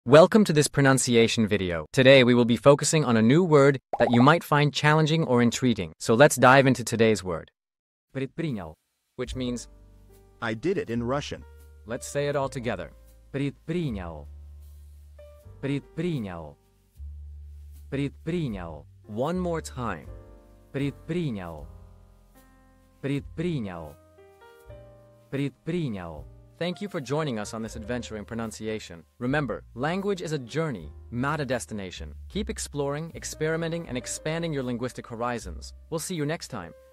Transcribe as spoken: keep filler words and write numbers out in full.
Welcome to this pronunciation video. Today we will be focusing on a new word that you might find challenging or intriguing. So let's dive into today's word. Предпринял, which means I did it in Russian. let's say it all together. Предпринял. Предпринял. Предпринял. One more time. Предпринял. Предпринял. Предпринял. Thank you for joining us on this adventure in pronunciation. Remember, language is a journey, not a destination. Keep exploring, experimenting, and expanding your linguistic horizons. We'll see you next time.